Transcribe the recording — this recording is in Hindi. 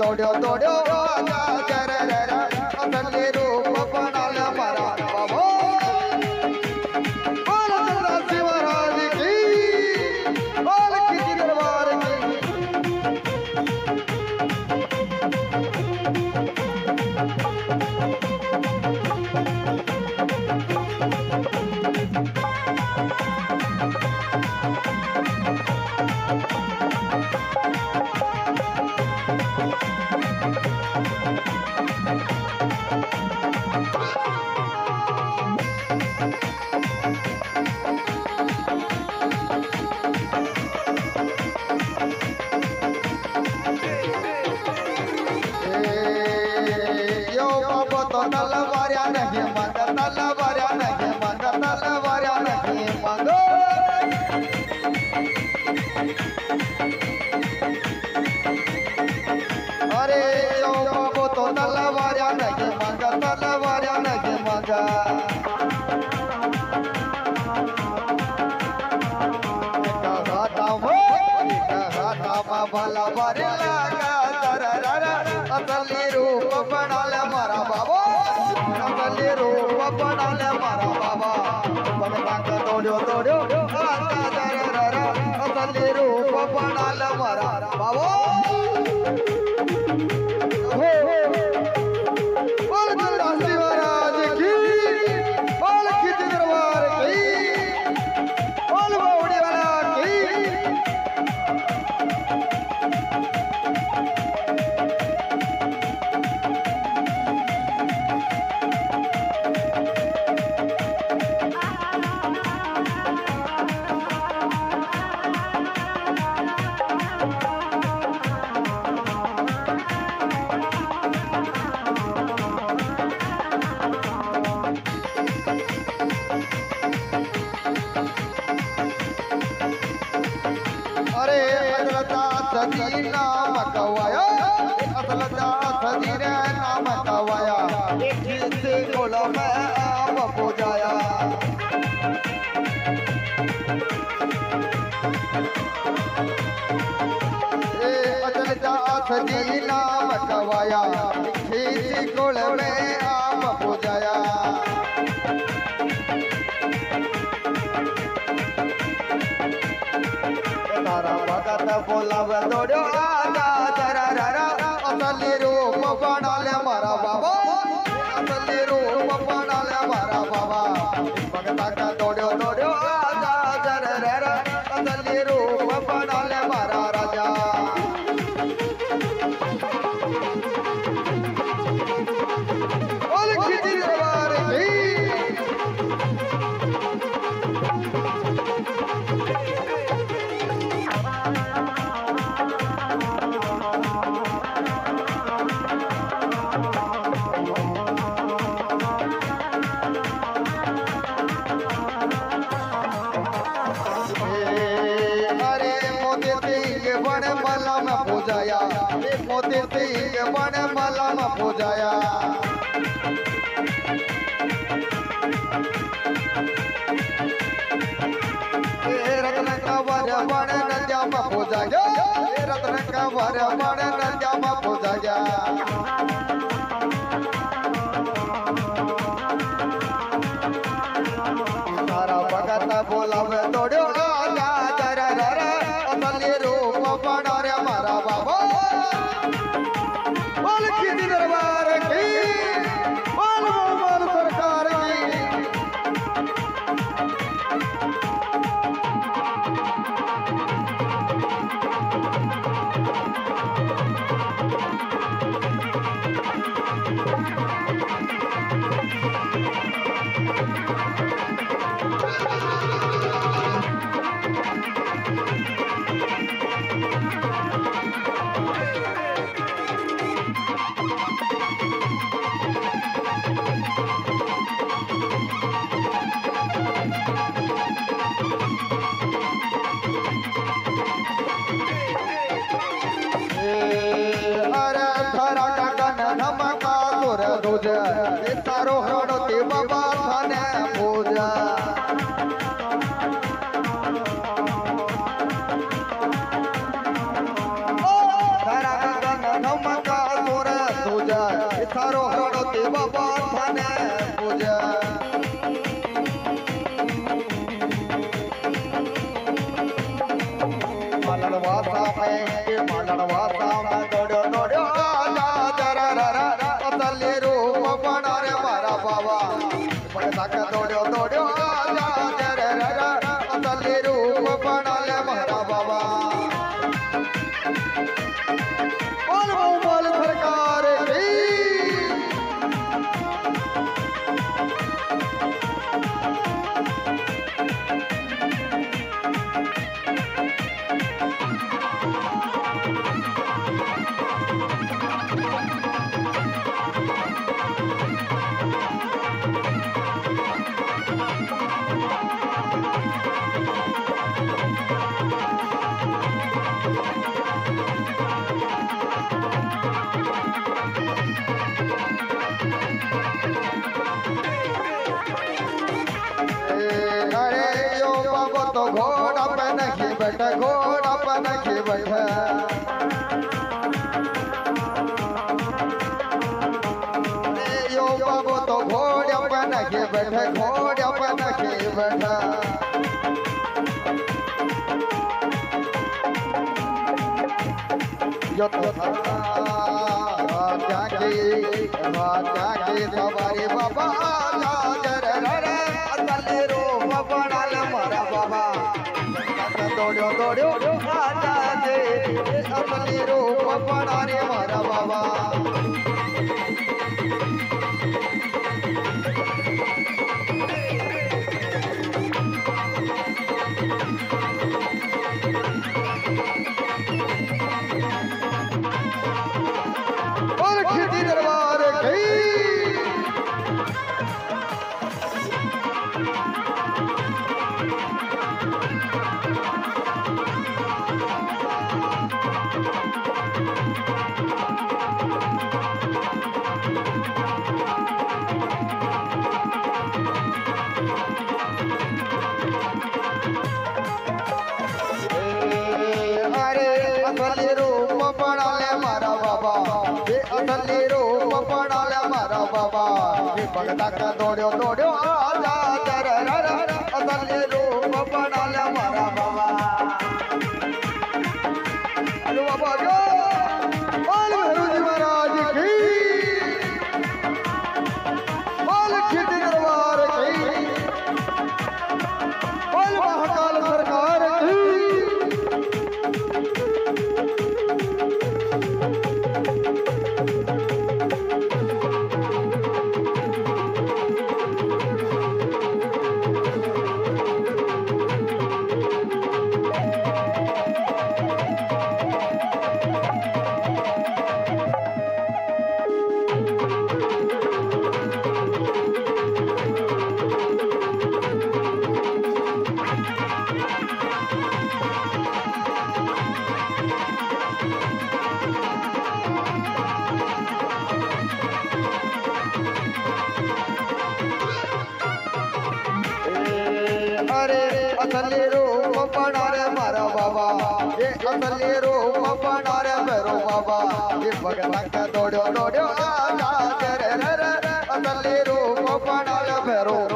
दौड़ो दौड़ो आजा जररा असली रूप बनाला मारा बाबा बोल चंद्रा शिव महाराज की बोल किसी दरबार की तलवार्या नहीं मंग तलवार्या नहीं मंग तलवार्या नहीं मंग अरे यो बाबू तो तलवार्या नहीं मंग तलवार्या नहीं मंग भला बारे लगा असली रूप बनाले मारा बाबा असली रूप बनाले मारा बाबा बनता दौड़ो दौड़ो असली रूप बनाले मारा बाबा बोल चंद्रा शिव महाराज की बोल किसी दरबार की बोल बावड़ी वाला की अरे असलता सदी नाम कवाया असलता सदी रे नाम कवाया जिससे गोला में आप पूजाया असलता सदी नाम कवाया जिससे गोला में आप पूजाया तारा भगत बोलावे दौड़ो आजा जररा असली रूप बनाले मारा बाबा असली रूप बनाले मारा बाबा भगता का दौड़ो दौड़ो आजा जररा असली रूप बनाले मारा राजा बोल किसी दरबार की बड़े माला में पूजाया मोती सिंह बड़े माला में पूजाया रत्न का वर बड़े नदिया में पूजाया रत्न का वर बड़े नदिया में पूजाया तारा भगत बोलावे दौड़ो आजा जररा असली रूप बना रे मारा बाबा बोल किसी दरबार की बोल बोल सरकार की तुझे तारो हरो ते बाबा थाने पूजा धरा गगन धमका पूजा मालड़वासा में दौड़ो दौड़ो आजा जरा रा असली रूप बना रे मारा बाबा पड़ता के दौड़ो दौड़ो आजा जरा रा असली रूप बना ले मारा बाबा बोल सरकार की तो घोड़ा पे नहीं बैठा घोड़ा पे नहीं बैठा यो बाबू तो घोड़ा पे नहीं बैठा घोड़ा पे नहीं बैठा यो तो जाके सवारी बाबा दौड़ो दौड़ो आजा दे असली रूप बना रे मारा बाबा और खिड़की दरबार गई असली रूप बना ले मारा बाबा ये असली रूप बना ले मारा बाबा ये भगता का दौड़ो दौड़ो आजा जरा रा असली रूप बना ले मारा बाबा अरे बाबा जो बोल भैरव महाराज की बोल खिड़की दरबार की बोल महाकाल सरकार की असली रूप बना रे मारा बाबा ये असली रूप बना रे मेरो बाबा ये भगता का दौड़ो दौड़ो आजा रे असली रूप बना रे मेरो